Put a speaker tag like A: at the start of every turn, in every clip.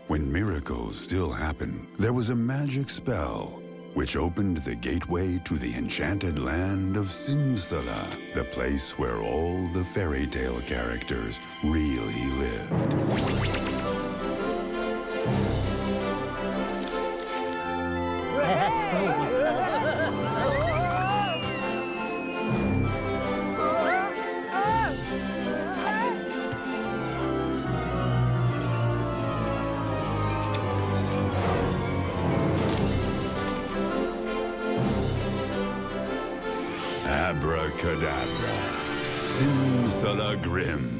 A: When miracles still happen, there was a magic spell which opened the gateway to the enchanted land of Simsala, the place where all the fairy tale characters really lived. Abracadabra, Simsalagrim.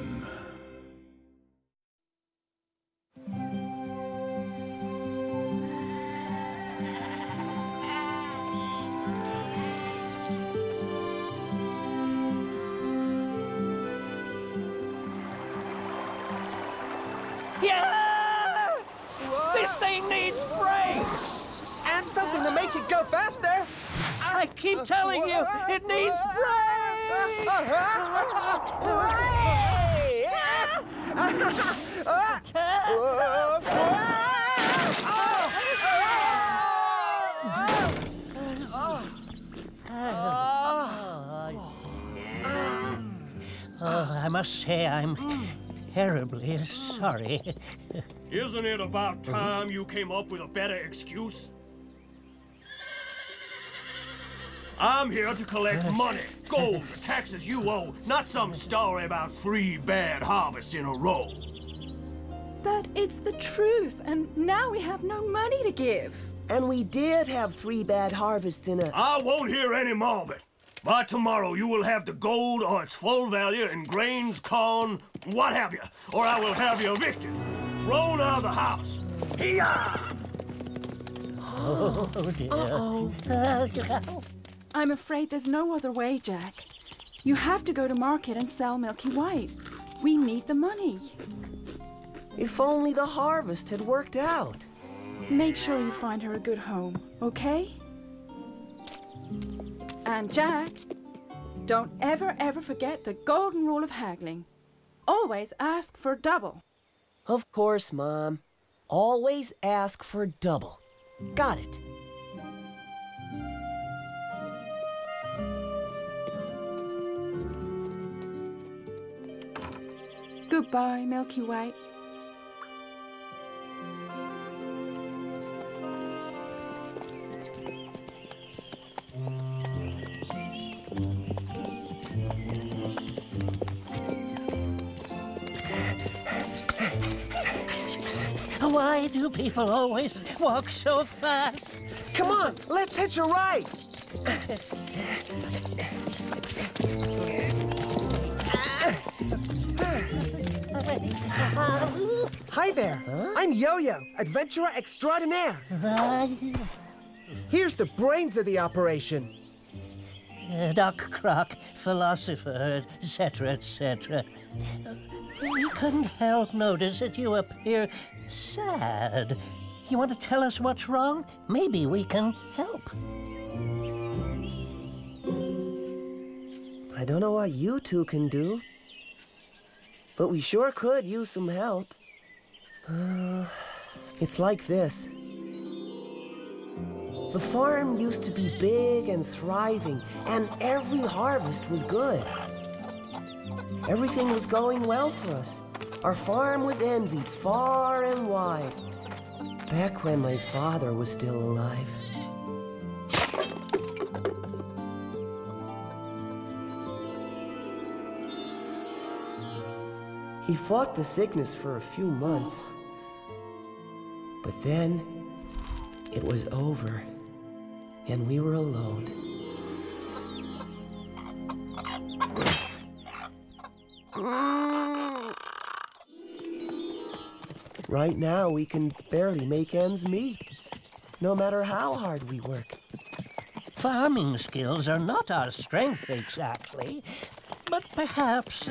B: Yeah! This thing needs brakes!
C: And something to make it go faster!
B: I keep telling you, it needs brakes! I must say I'm terribly sorry.
D: Isn't it about time you came up with a better excuse? I'm here to collect money, gold, the taxes you owe, not some story about 3 bad harvests in a row.
E: But it's the truth, and now we have no money to give.
C: And we did have 3 bad harvests in a...
D: I won't hear any more of it. By tomorrow, you will have the gold or its full value in grains, corn, what have you, or I will have you evicted, thrown out of the house. Hee-yah!
B: Oh, dear.
E: Uh-oh. I'm afraid there's no other way, Jack. You have to go to market and sell Milky White. We need the money.
C: If only the harvest had worked out.
E: Make sure you find her a good home, okay? And Jack, don't ever forget the golden rule of haggling. Always ask for double.
C: Of course, Mom. Always ask for double. Got it.
E: Goodbye, Milky White.
B: Why do people always walk so fast?
C: Come on, let's hitch a ride. Hi there. Huh? I'm Yo-Yo, adventurer extraordinaire. Here's the brains of the operation.
B: Doc Croc, philosopher, etc., etc. We couldn't help notice that you appear sad. You want to tell us what's wrong? Maybe we can help.
C: I don't know what you two can do, but we sure could use some help. It's like this. The farm used to be big and thriving, and every harvest was good. Everything was going well for us. Our farm was envied far and wide, back when my father was still alive. He fought the sickness for a few months, but then it was over, and we were alone. Right now, we can barely make ends meet, no matter how hard we work.
B: Farming skills are not our strength exactly, but perhaps...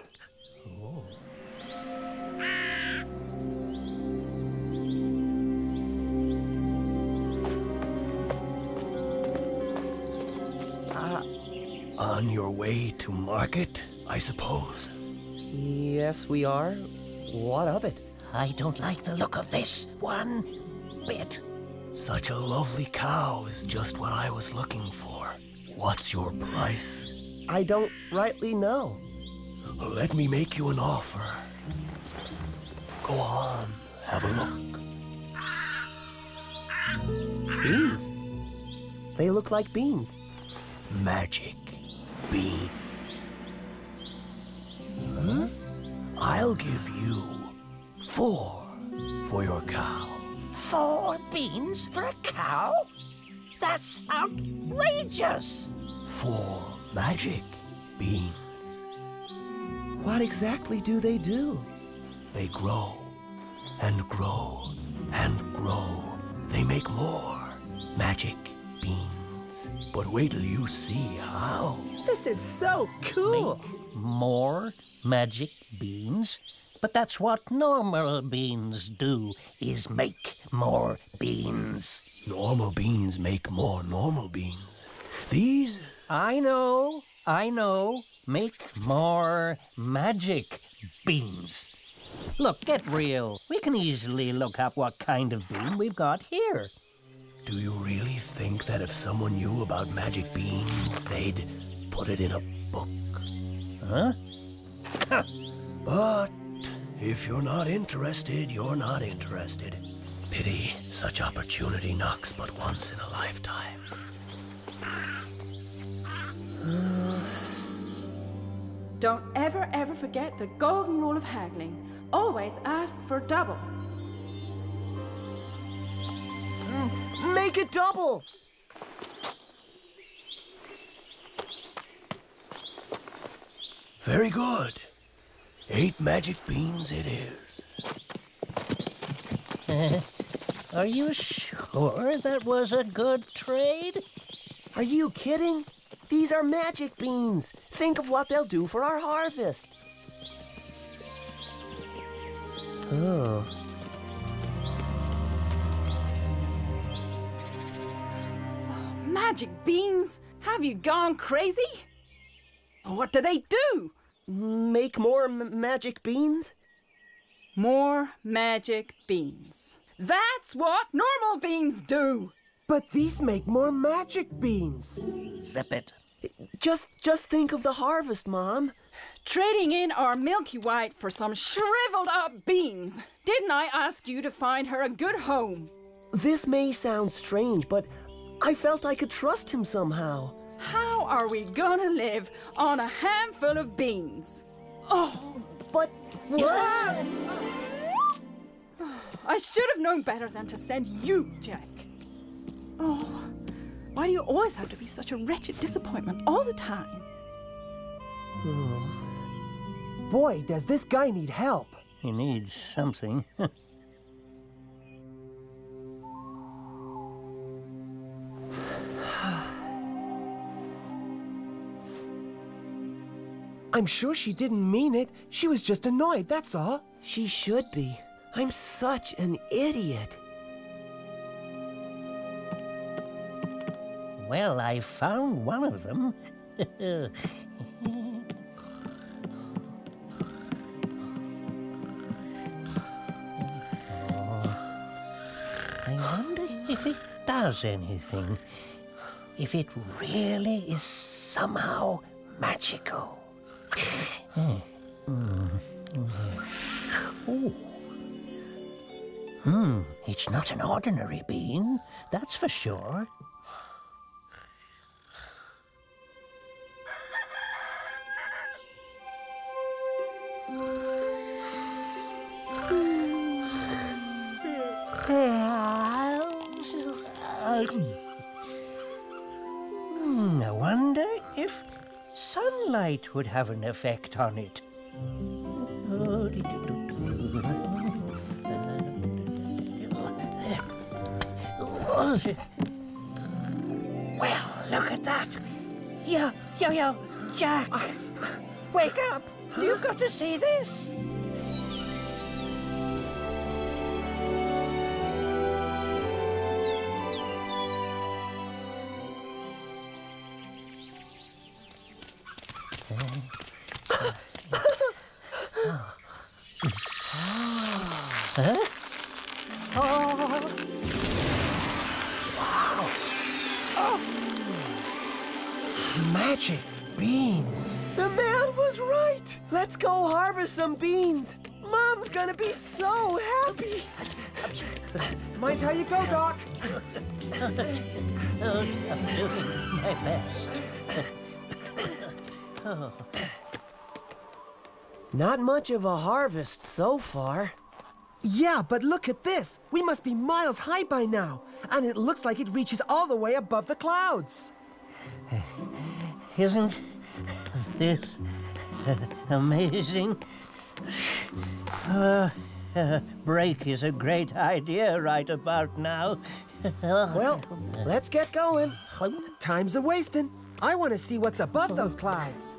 D: On your way to market, I suppose?
C: Yes, we are. What of it?
B: I don't like the look of this one bit.
D: Such a lovely cow is just what I was looking for. What's your price?
C: I don't rightly know.
D: Let me make you an offer. Go on, have a look.
C: Beans. They look like beans.
D: Magic beans. Huh? I'll give you 4 for your cow.
B: 4 beans for a cow? That's outrageous!
D: 4 magic beans.
C: What exactly do they do?
D: They grow and grow and grow. They make more magic beans. But wait till you see how.
C: This is so cool.
B: Make more magic beans? But that's what normal beans do, is make more beans.
D: Normal beans make more normal beans. These...
B: I know. Make more magic beans. Look, get real. We can easily look up what kind of bean we've got here.
D: Do you really think that if someone knew about magic beans, they'd put it in a book?
B: Huh?
D: But if you're not interested, you're not interested. Pity such opportunity knocks but once in a lifetime.
E: Don't ever forget the golden rule of haggling. Always ask for double.
C: Make it double!
D: Very good. 8 magic beans it is.
B: Are you sure that was a good trade?
C: Are you kidding? These are magic beans. Think of what they'll do for our harvest. Oh.
E: Magic beans? Have you gone crazy? What do they do?
C: Make more magic beans?
E: More magic beans. That's what normal beans do.
C: But these make more magic beans.
B: Zip it.
C: Just think of the harvest, Mom.
E: Trading in our Milky White for some shriveled up beans. Didn't I ask you to find her a good home?
C: This may sound strange, but I felt I could trust him somehow.
E: How are we gonna live on a handful of beans? Oh,
C: But...
E: I should have known better than to send you, Jack. Oh, why do you always have to be such a wretched disappointment all the time?
F: Boy, does this guy need help.
B: He needs something.
F: I'm sure she didn't mean it. She was just annoyed, that's all.
C: She should be. I'm such an idiot.
B: Well, I found one of them. I wonder if it does anything. If it really is somehow magical. It's not an ordinary bean, that's for sure. I wonder if sunlight would have an effect on it. Well, look at that. Yo, Jack. Wake up. You've got to see this. Huh? Oh.
F: Magic beans.
C: The man was right. Let's go harvest some beans. Mom's gonna be so happy.
F: Mind how you go, Doc?
B: I'm doing my best. Oh.
C: Not much of a harvest so far.
F: Yeah, but look at this. We must be miles high by now. And it looks like it reaches all the way above the clouds.
B: Isn't this amazing? Break is a great idea right about now.
C: Well, let's get going.
F: Time's a wasting. I want to see what's above those clouds.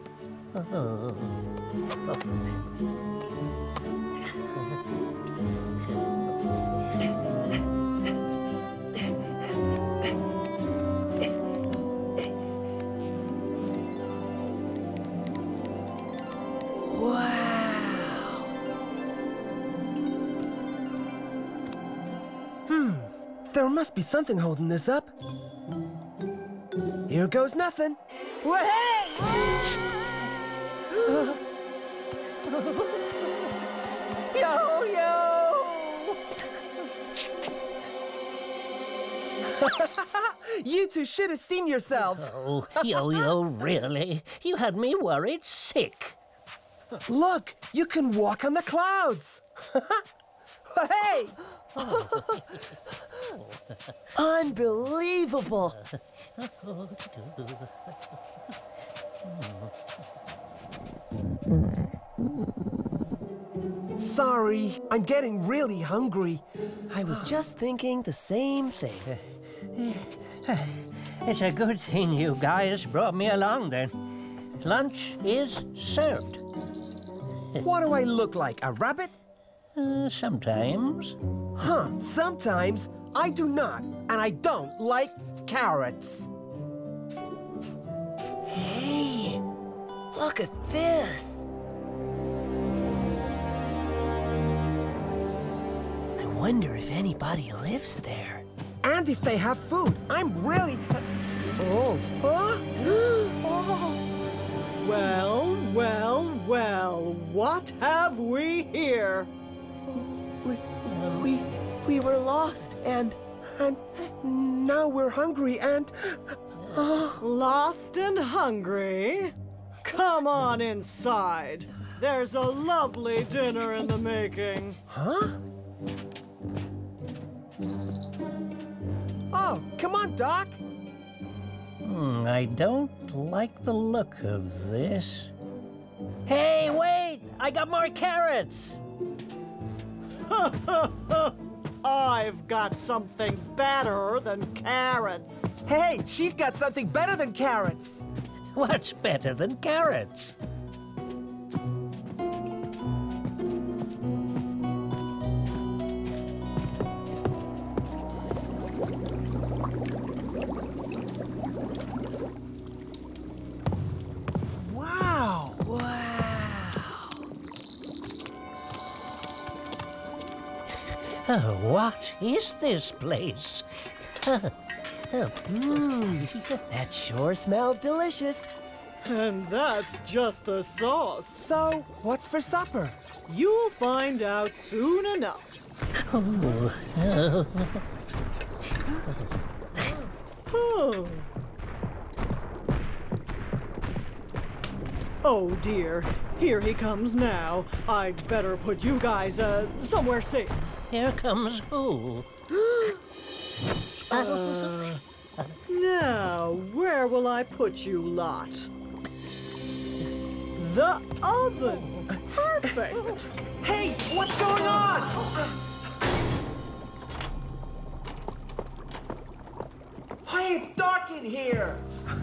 F: There must be something holding this up. Here goes nothing. Hey!
B: Yo-yo!
F: You two should have seen yourselves.
B: Oh, Yo-yo, really? You had me worried sick.
F: Look, you can walk on the clouds. Hey!
C: Unbelievable.
F: Sorry, I'm getting really hungry.
C: I was just thinking the same thing.
B: It's a good thing you guys brought me along then. Lunch is served.
F: What do I look like, a rabbit?
B: Sometimes.
F: Huh, sometimes I do not, and I don't like carrots.
C: Hey, look at this. I wonder if anybody lives there.
F: And if they have food, I'm really... Oh, huh? Oh.
G: Well, well, well, what have we here?
C: We were lost and
F: now we're hungry and...
G: Lost and hungry? Come on inside. There's a lovely dinner in the making.
F: Huh? Oh, come on, Doc.
B: I don't like the look of this. Hey, wait! I got more carrots!
G: I've got something better than carrots.
F: Hey, she's got something better than carrots.
B: What's better than carrots?
F: Wow.
B: Oh, what is this place?
C: that sure smells delicious.
G: And that's just the sauce.
F: So, what's for supper?
G: You'll find out soon enough. Oh. Oh dear, here he comes now. I'd better put you guys, somewhere safe.
B: Here comes who?
G: Now, where will I put you lot? The oven! Perfect!
F: Hey, what's going on? Hey, it's dark in here.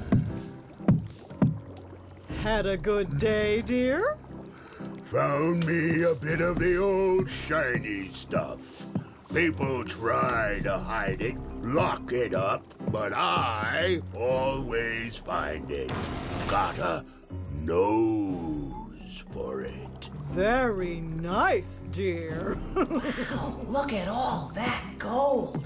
G: Had a good day, dear?
H: Found me a bit of the old shiny stuff. People try to hide it, lock it up, but I always find it. Got a nose for it.
G: Very nice, dear.
C: Wow, look at all that gold.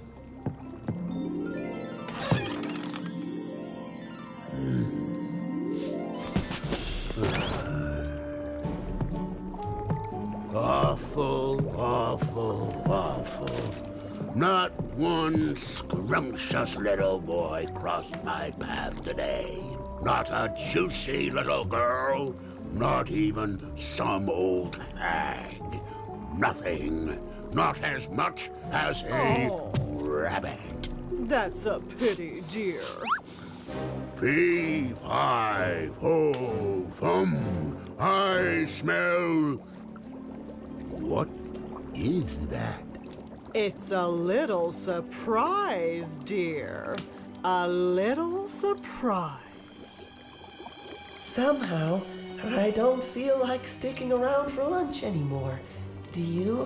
H: Awful, awful, awful. Not one scrumptious little boy crossed my path today. Not a juicy little girl. Not even some old hag. Nothing. Not as much as a rabbit.
G: That's a pity, dear.
H: Fee, fi, fo, fum. I smell... What is that?
G: It's a little surprise, dear. A little surprise.
C: Somehow, I don't feel like sticking around for lunch anymore. Do you?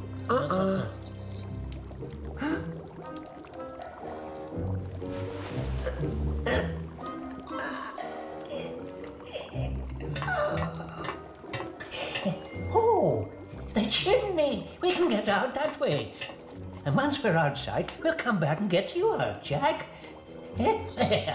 B: Oh, the chimney! We can get out that way. And once we're outside, we'll come back and get you out, Jack. Hey.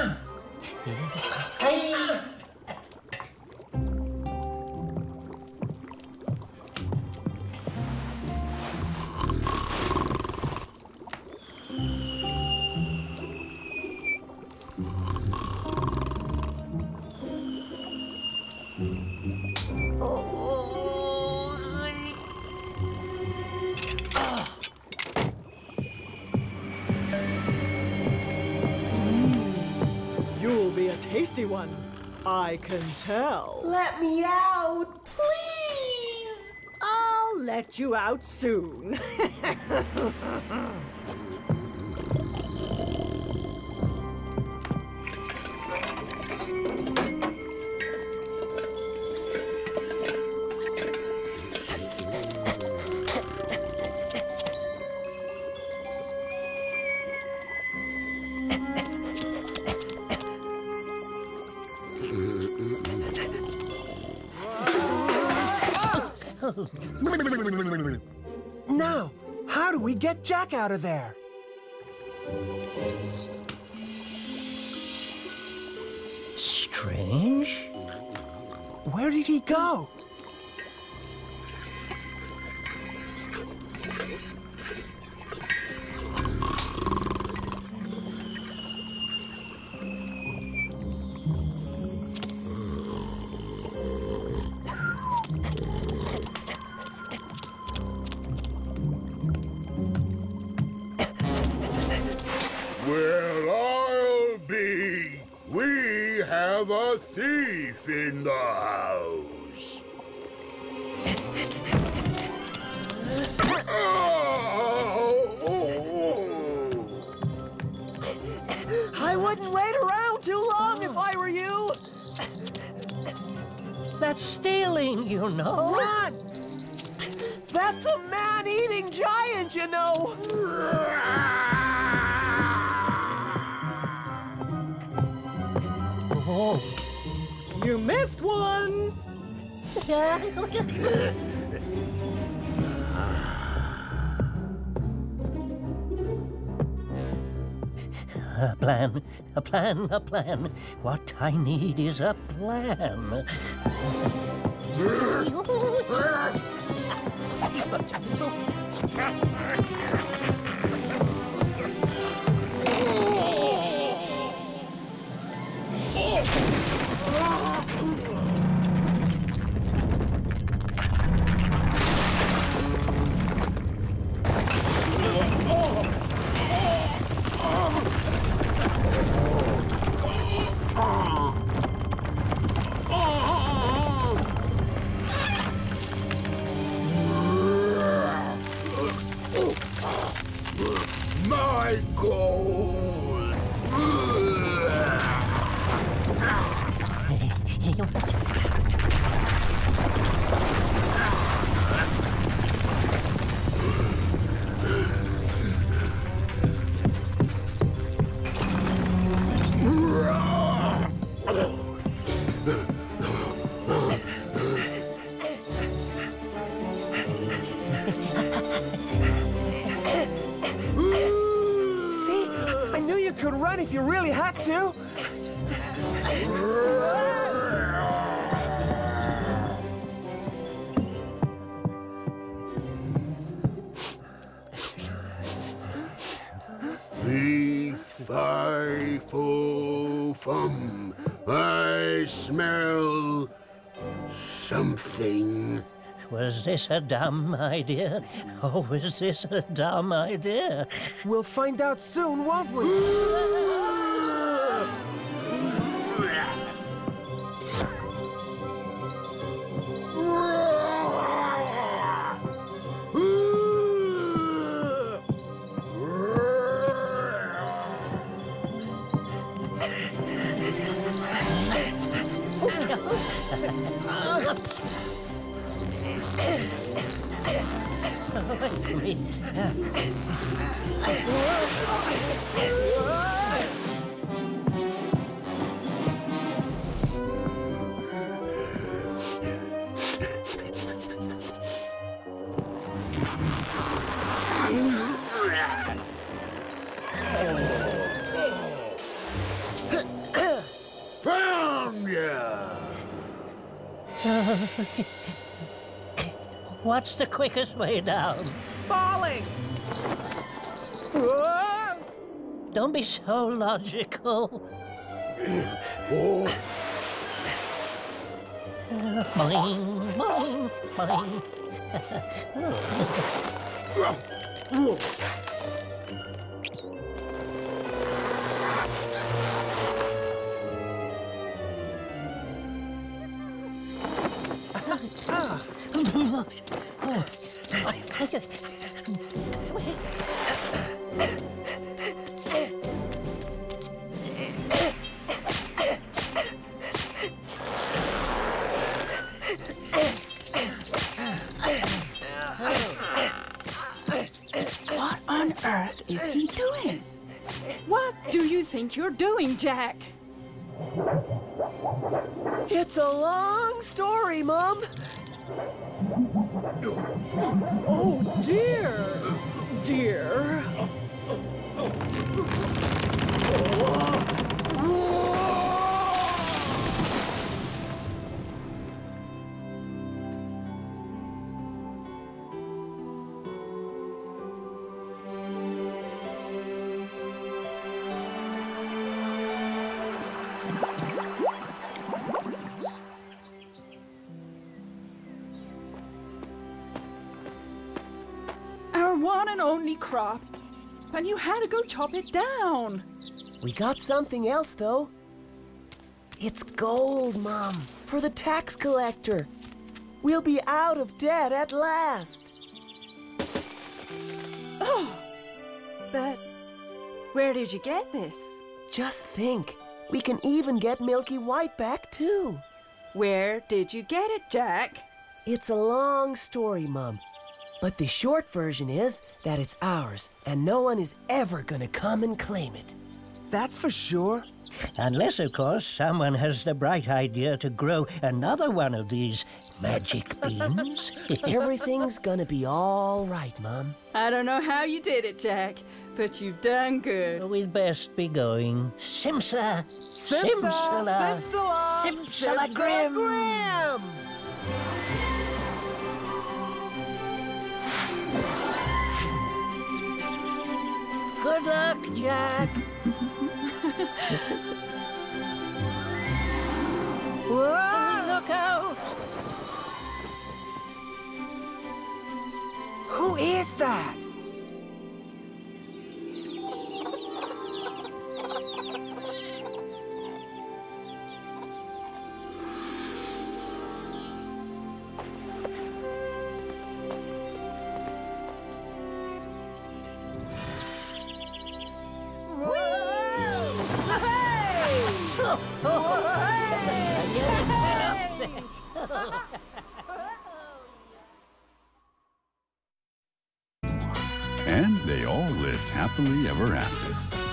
G: You'll be a tasty one. I can tell.
C: Let me out, please!
G: I'll let you out soon.
F: Now, how do we get Jack out of there?
B: Strange.
F: Where did he go?
H: Well, I'll be. We have a thief in the house.
C: I wouldn't wait around too long if I were you.
B: That's stealing, you know.
C: Run! That's a man-eating giant, you know.
B: Oh.
G: You missed one.
B: A plan, a plan, a plan. What I need is a plan.
H: My gold!
F: on if you really had to.
H: Fee, fi, fo, fum. I smell something.
B: Was this a dumb idea? Or was this a dumb idea?
F: We'll find out soon, won't we?
H: Found ya!
B: What's the quickest way down?
F: Falling!
B: Don't be so logical. Boing, boing, boing.
E: What on earth is he doing? What do you think you're doing, Jack?
F: It's a long story, Mom.
G: Oh, dear. Dear.
E: Our one and only crop. And you had to go chop it down.
C: We got something else, though. It's gold, Mom, for the tax collector. We'll be out of debt at last.
E: Oh, but where did you get this?
C: Just think, we can even get Milky White back, too.
E: Where did you get it, Jack?
C: It's a long story, Mom. But the short version is that it's ours, and no one is ever gonna come and claim it.
F: That's for sure.
B: Unless, of course, someone has the bright idea to grow another one of these magic beans.
C: Everything's gonna be all right, Mom.
E: I don't know how you did it, Jack, but you've done good.
B: We'd best be going. Simsa! Simsala!
F: Simsala!
B: Simsala Grim!
F: Grim!
B: Good luck, Jack! Whoa, look out!
F: Who is that?
A: And they all lived happily ever after.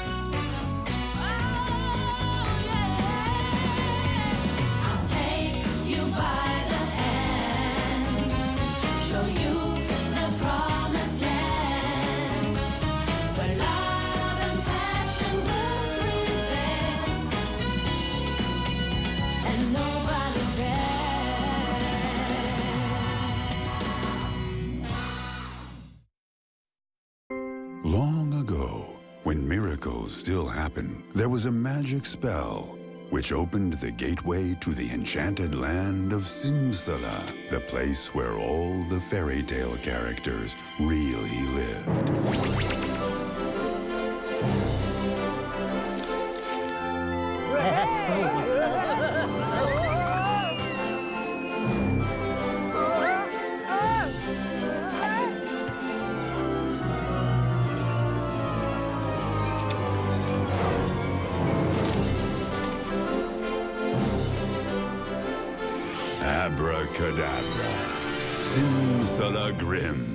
I: I'll take you by the hand, show you the promised land, where love and passion will thrill.
A: When miracles still happen, there was a magic spell which opened the gateway to the enchanted land of Simsala, the place where all the fairy tale characters really lived. Abracadabra, Simsala Grim.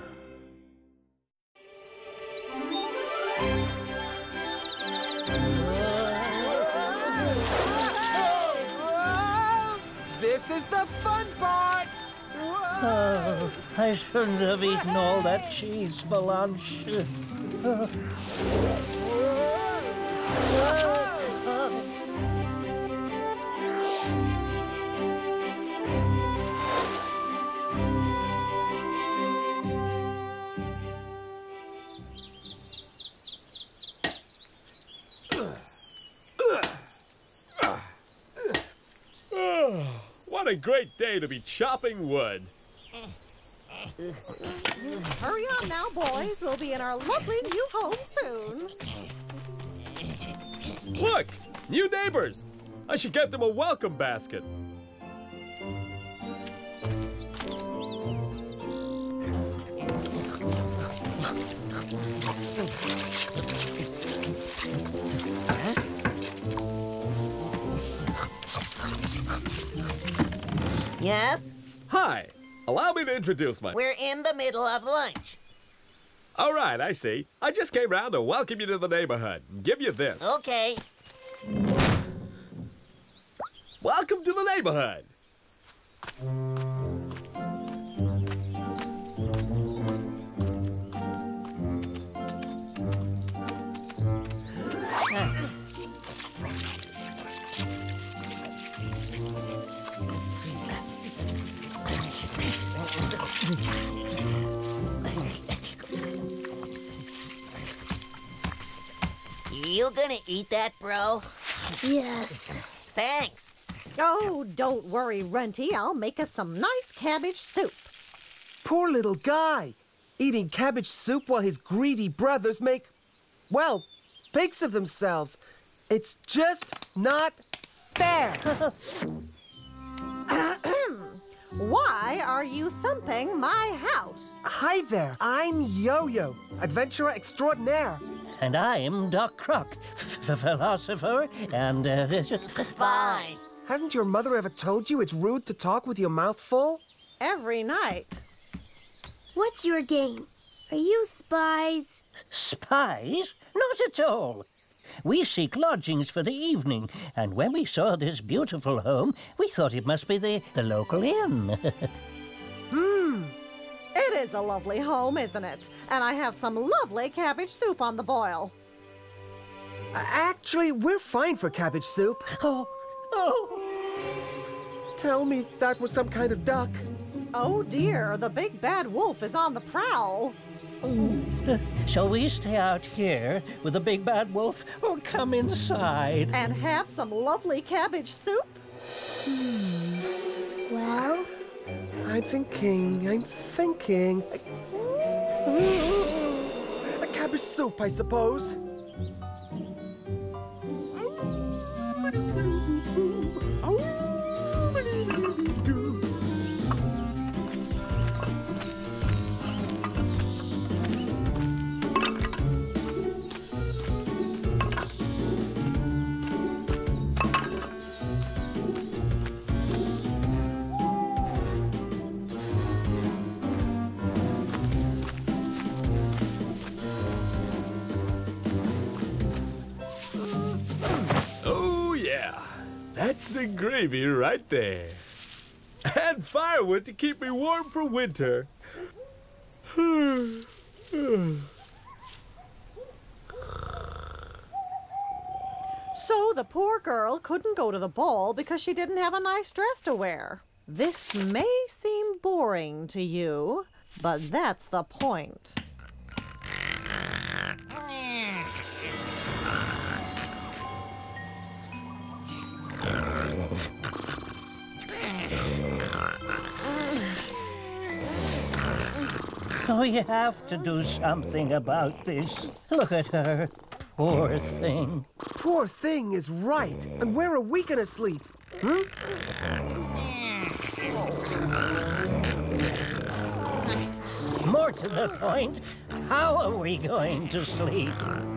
F: This is the fun part!
B: Oh, I shouldn't have eaten all that cheese for lunch.
J: What a great day to be chopping wood.
K: Hurry on now, boys. We'll be in our lovely new home soon.
J: Look! New neighbors! I should get them a welcome basket.
L: Yes?
J: Hi. Allow me to introduce myself.
L: We're in the middle of lunch.
J: All right, I see. I just came round to welcome you to the neighborhood and give you this.
L: Okay.
J: Welcome to the neighborhood.
L: You gonna eat that, bro?
K: Yes.
L: Thanks.
K: Oh, don't worry, Runty. I'll make us some nice cabbage soup.
F: Poor little guy, eating cabbage soup while his greedy brothers make, well, pigs of themselves. It's just not fair.
K: Why are you thumping my house?
F: Hi there, I'm Yo-Yo, adventurer extraordinaire.
B: And I'm Doc Croc, philosopher and
L: Spy.
F: Hasn't your mother ever told you it's rude to talk with your mouth full?
K: Every night.
M: What's your game? Are you spies?
B: Spies? Not at all. We seek lodgings for the evening, and when we saw this beautiful home, we thought it must be the local inn.
K: It is a lovely home, isn't it? And I have some lovely cabbage soup on the boil.
F: Actually, we're fine for cabbage soup.
B: Oh.
F: Tell me that was some kind of duck.
K: Oh dear, the big bad wolf is on the prowl.
B: Shall we stay out here with the big bad wolf or come inside?
K: And have some lovely cabbage soup?
M: Well?
F: I'm thinking. A cabbage soup, I suppose.
J: That's the gravy right there. And firewood to keep me warm for winter.
K: So the poor girl couldn't go to the ball because she didn't have a nice dress to wear. This may seem boring to you, but that's the point.
B: We have to do something about this. Look at her. Poor thing.
F: Poor thing is right. And where are we gonna sleep? Hmm?
B: More to the point, how are we going to sleep?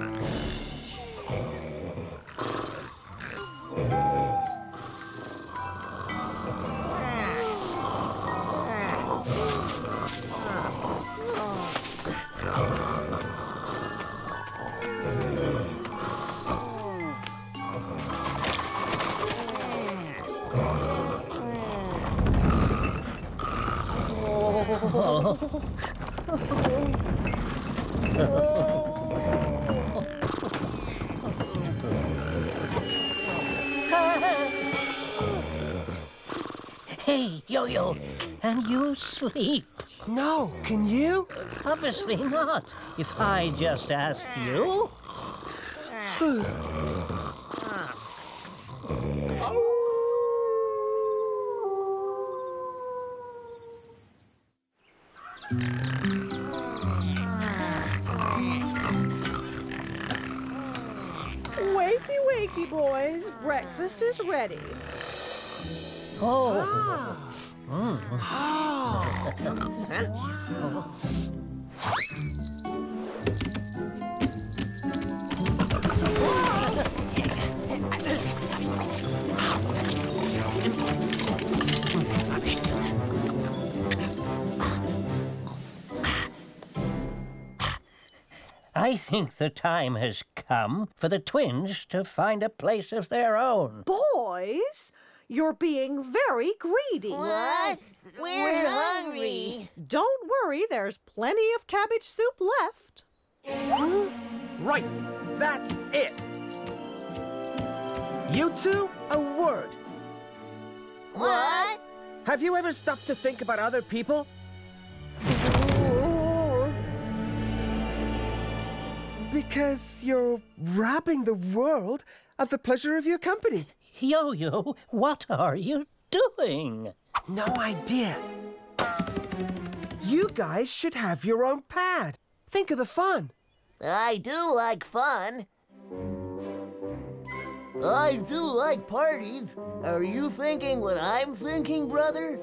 B: Hey, Yo-Yo, can you sleep?
F: No, can you?
B: Obviously not. If I just asked you.
K: Wakey, wakey, boys. Breakfast is ready.
B: Oh. I think the time has come for the twins to find a place of their own.
K: Boys, you're being very greedy.
L: What? We're hungry.
K: Don't worry, there's plenty of cabbage soup left.
F: Right, that's it. You two, a word.
L: What?
F: Have you ever stopped to think about other people? Because you're robbing the world of the pleasure of your company.
B: Yo-Yo, what are you doing?
F: No idea. You guys should have your own pad. Think of the fun.
L: I do like fun. I do like parties. Are you thinking what I'm thinking, brother?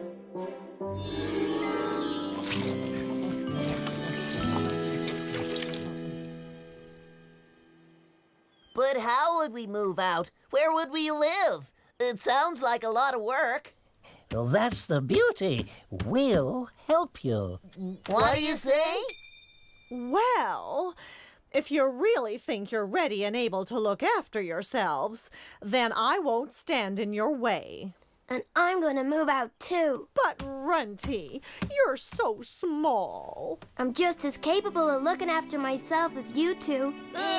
L: But how would we move out? Where would we live? It sounds like a lot of work.
B: Well, that's the beauty. We'll help you.
L: What do you say?
K: Well, if you really think you're ready and able to look after yourselves, then I won't stand in your way.
M: And I'm gonna move out too.
K: But Runty, you're so small.
M: I'm just as capable of looking after myself as you two.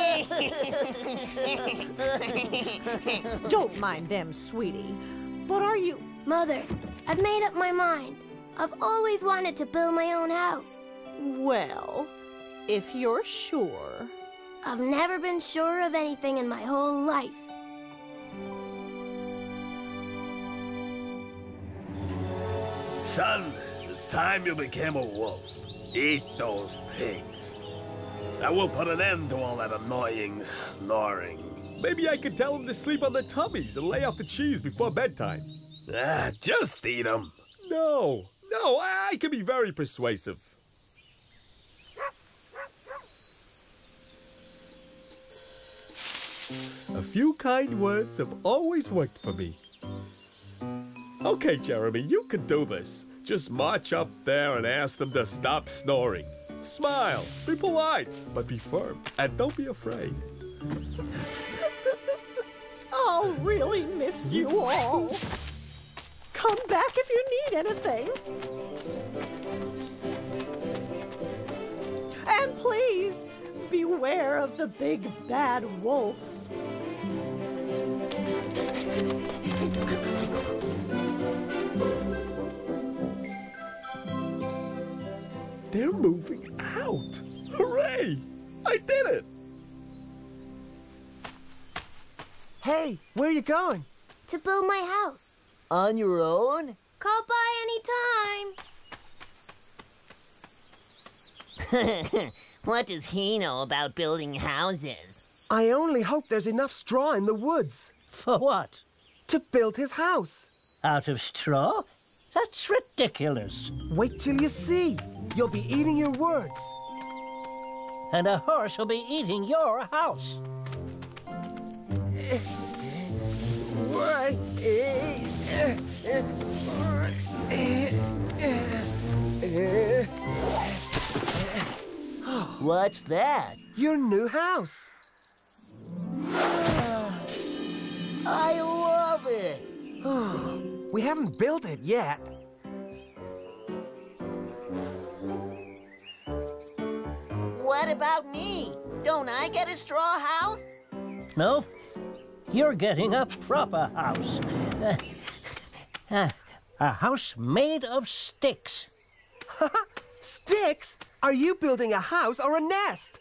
K: Don't mind them, sweetie. But are you...
M: Mother, I've made up my mind. I've always wanted to build my own house.
K: Well, if you're sure.
M: I've never been sure of anything in my whole life.
J: Son, it's time you became a wolf. Eat those pigs. That will put an end to all that annoying snoring. Maybe I could tell them to sleep on their tummies and lay off the cheese before bedtime. Just eat them. No, I can be very persuasive. A few kind words have always worked for me. Okay, Jeremy, you can do this. Just march up there and ask them to stop snoring. Smile, be polite, but be firm, and don't be afraid.
K: I'll really miss you all. Come back if you need anything. And please, beware of the big bad wolf.
J: They're moving out. Hooray! I did it!
F: Hey, where are you going?
M: To build my house.
L: On your own?
M: Call by anytime.
L: What does he know about building houses?
F: I only hope there's enough straw in the woods.
B: For what?
F: To build his house.
B: Out of straw? That's ridiculous.
F: Wait till you see. You'll be eating your words.
B: And a horse will be eating your house.
L: What's that?
F: Your new house.
L: I love it.
F: We haven't built it yet.
L: What about me? Don't I get a straw house?
B: No, you're getting a proper house. A house made of sticks.
F: Sticks? Are you building a house or a nest?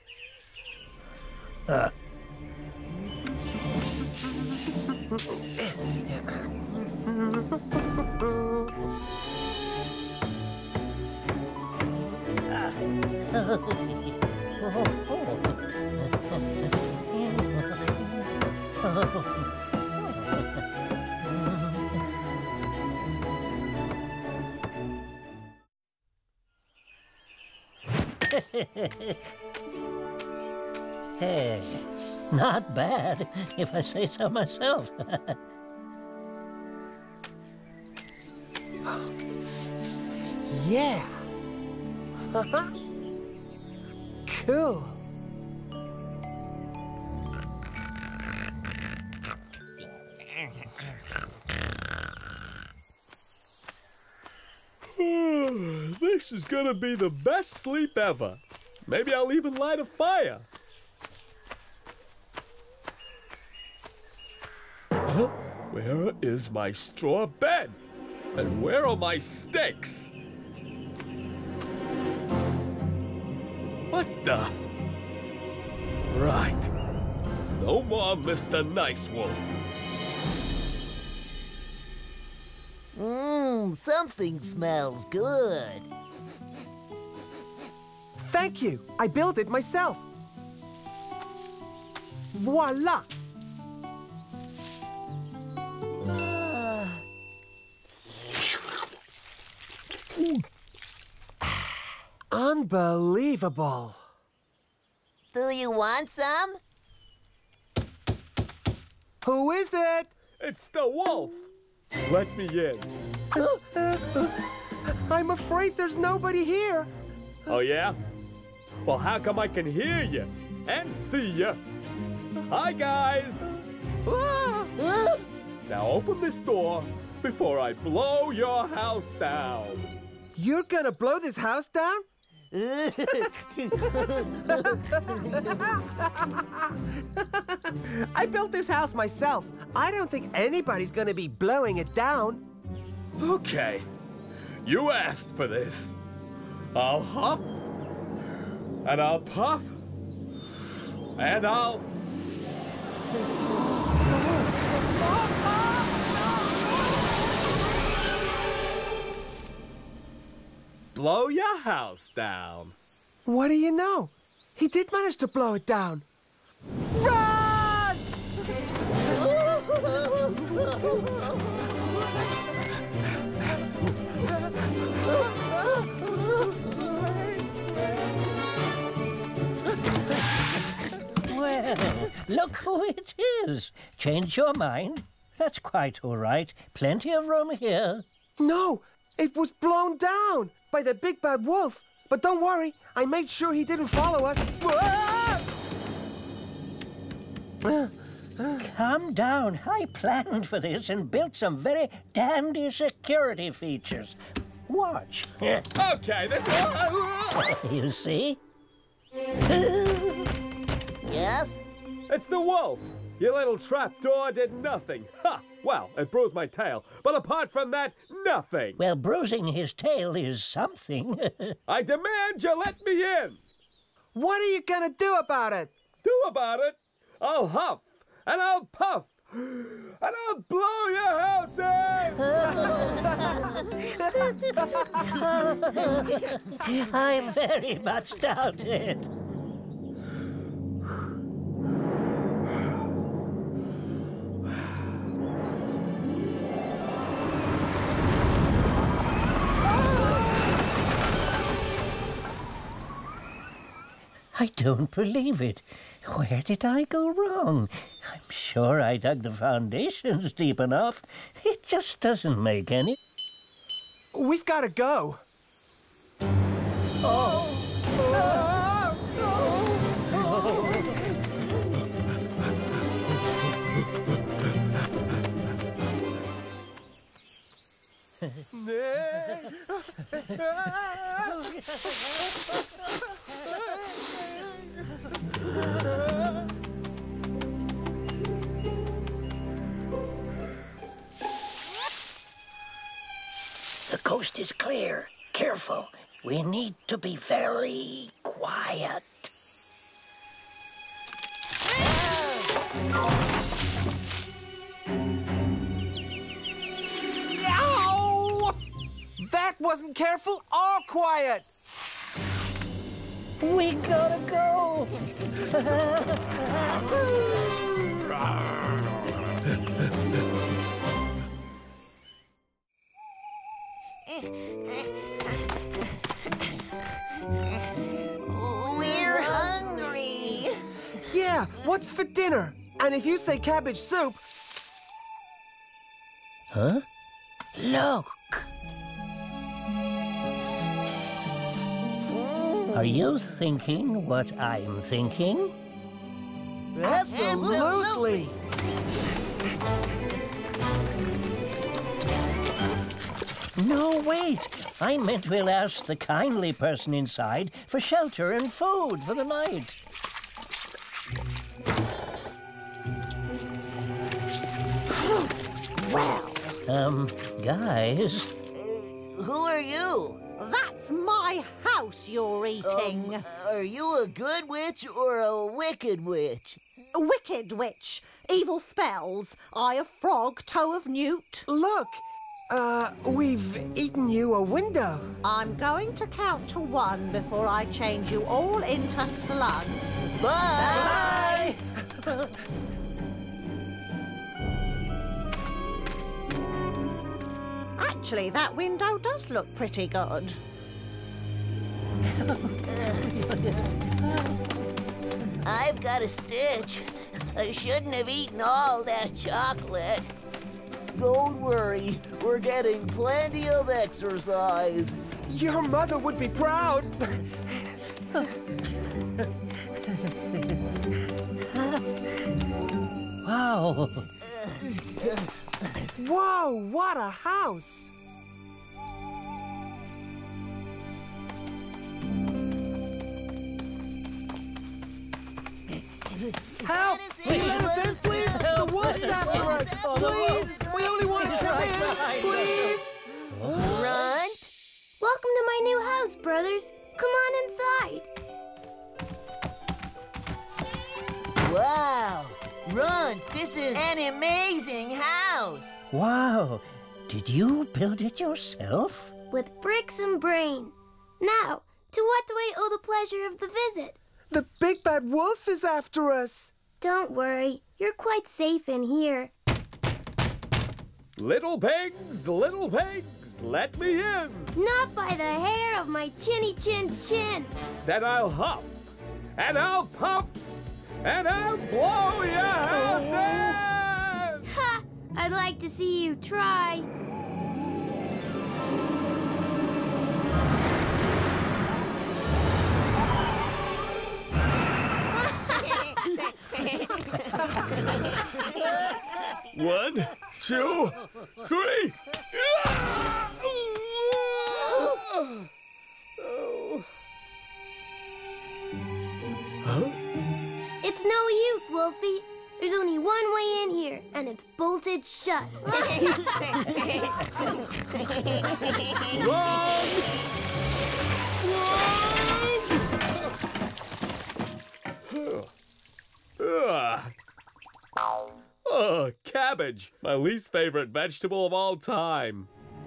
B: Hey, not bad, if I say so myself.
F: Yeah. Cool.
J: This is gonna be the best sleep ever. Maybe I'll even light a fire. Huh? Where is my straw bed? And where are my sticks? What the? Right. No more Mr. Nice Wolf.
L: Something smells good.
F: Thank you. I built it myself. Voila! Unbelievable.
L: Do you want some?
F: Who is it?
J: It's the wolf. Let me in.
F: I'm afraid there's nobody here.
J: Oh, yeah? Well, how come I can hear you and see you? Hi, guys. Now open this door before I blow your house down.
F: You're gonna blow this house down? I built this house myself. I don't think anybody's gonna be blowing it down.
J: Okay, you asked for this. I'll huff, and I'll puff, and I'll... blow your house down.
F: What do you know? He did manage to blow it down. Run!
B: Well, look who it is. Change your mind? That's quite all right. Plenty of room here.
F: No, it was blown down by the big bad wolf. But don't worry, I made sure he didn't follow us.
B: Calm down. I planned for this and built some very dandy security features. Watch.
J: Okay, that's...
B: You see?
L: Yes?
J: It's the wolf. Your little trapdoor did nothing. Ha! Well, it bruised my tail. But apart from that, nothing.
B: Well, bruising his tail is something.
J: I demand you let me in.
F: What are you gonna do about it?
J: Do about it? I'll huff, and I'll puff, and I'll blow your house in!
B: I very much doubt it. I don't believe it. Where did I go wrong? I'm sure I dug the foundations deep enough. It just doesn't make any...
F: We've got to go.
B: The coast is clear. Careful. We need to be very quiet.
F: Ow! That wasn't careful or quiet.
B: We gotta go.
L: We're hungry.
F: Yeah, what's for dinner? And if you say cabbage soup...
B: Huh? Look. Are you thinking what I'm thinking?
F: Absolutely.
B: No, wait. I meant we'll ask the kindly person inside for shelter and food for the night.
L: Well.
B: Guys.
L: Who are you?
K: That's my house you're eating.
L: Are you a good witch or a wicked witch?
K: A wicked witch. Evil spells. Eye of frog, toe of newt.
F: Look, we've eaten you a window.
K: I'm going to count to 1 before I change you all into slugs.
L: Bye!
K: Bye! Actually, that window does look pretty good.
L: I've got a stitch. I shouldn't have eaten all that chocolate. Don't worry, we're getting plenty of exercise.
F: Your mother would be proud.
B: Wow.
F: Whoa, what a house. Help! Will you let us in, please? The wolf's after us! Please! We only want to come in! Please!
L: Runt?
M: Welcome to my new house, brothers. Come on inside.
L: Wow! Runt, this is an amazing house!
B: Wow. Did you build it yourself?
M: With bricks and brain. Now, to what do I owe the pleasure of the visit?
F: The big bad wolf is after us.
M: Don't worry. You're quite safe in here.
J: Little pigs, let me in.
M: Not by the hair of my chinny chin chin.
J: Then I'll hop, and I'll pop, and I'll blow your house in!
M: Ha! I'd like to see you try.
J: One, two, three.
F: Huh?
M: It's no use, Wolfie. There's only one way in here, and it's bolted shut.
J: cabbage, my least favorite vegetable of all time.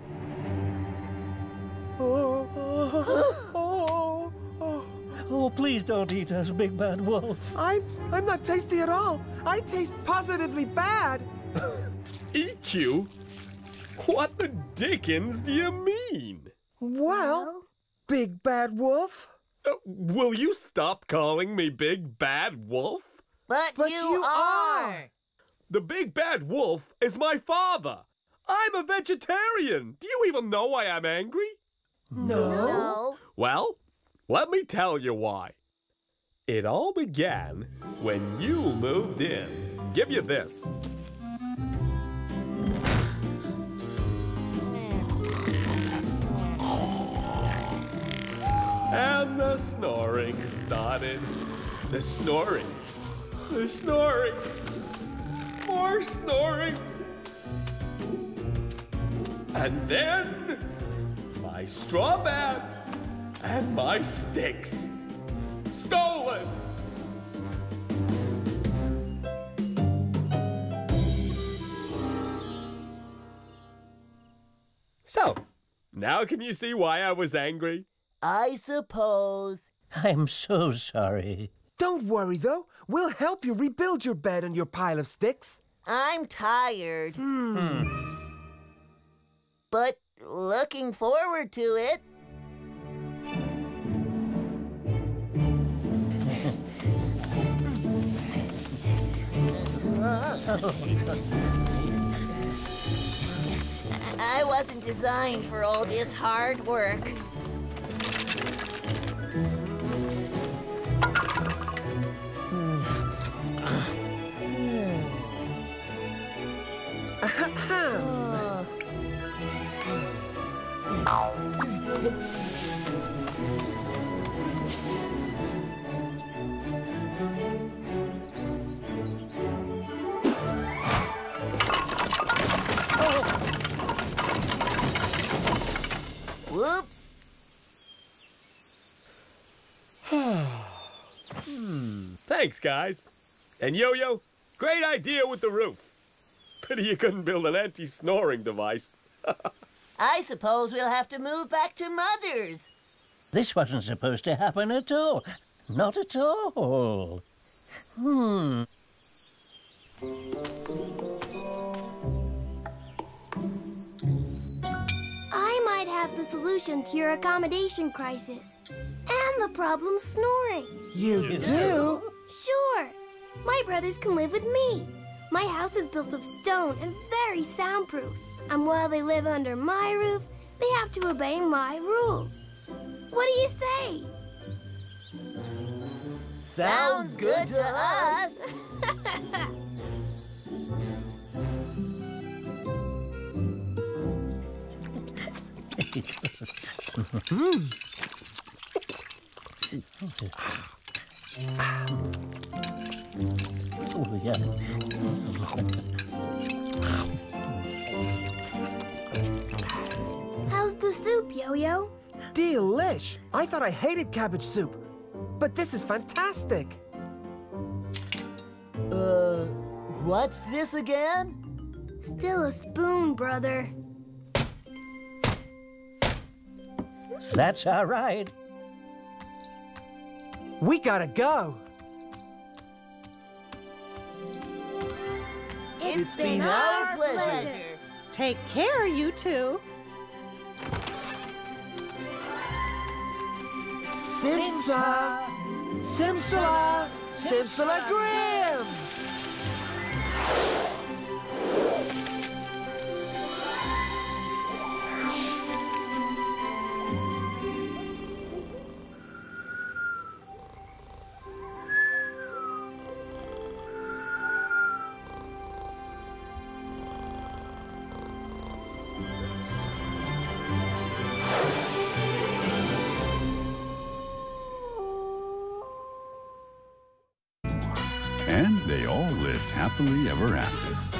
B: Oh, please don't eat us, Big Bad Wolf.
F: I'm not tasty at all. I taste positively bad.
J: Eat you? What the dickens do you mean?
F: Well, Big Bad Wolf.
J: Will you stop calling me Big Bad Wolf?
L: But you are.
J: The Big Bad Wolf is my father. I'm a vegetarian. Do you even know why I'm angry?
L: No.
J: Well, let me tell you why. It all began when you moved in. Give you this. And the snoring started. The snoring. The snoring. More snoring. And then my straw bed and my sticks. Stolen! So, now can you see why I was angry?
L: I suppose.
B: I'm so sorry.
F: Don't worry, though. We'll help you rebuild your bed and your pile of sticks.
L: I'm tired. But looking forward to it. I wasn't designed for all this hard work. Whoops.
J: Thanks, guys. And Yo-Yo, great idea with the roof. Pity you couldn't build an anti-snoring device.
L: I suppose we'll have to move back to Mother's.
B: This wasn't supposed to happen at all. Not at all.
M: I might have the solution to your accommodation crisis. And the problem snoring.
F: You do?
M: Sure. My brothers can live with me. My house is built of stone and very soundproof. And while they live under my roof, they have to obey my rules. What do you say?
L: Sounds good to us.
B: Oh, yeah.
M: How's the soup, Yo-Yo?
F: Delish! I thought I hated cabbage soup, but this is fantastic.
L: What's this again?
M: Still a spoon, brother.
B: That's all right.
F: We gotta go.
K: It's been our pleasure. Take care, you two.
F: Simsa! Simsala! Simsala Grim!
A: And they all lived happily ever after.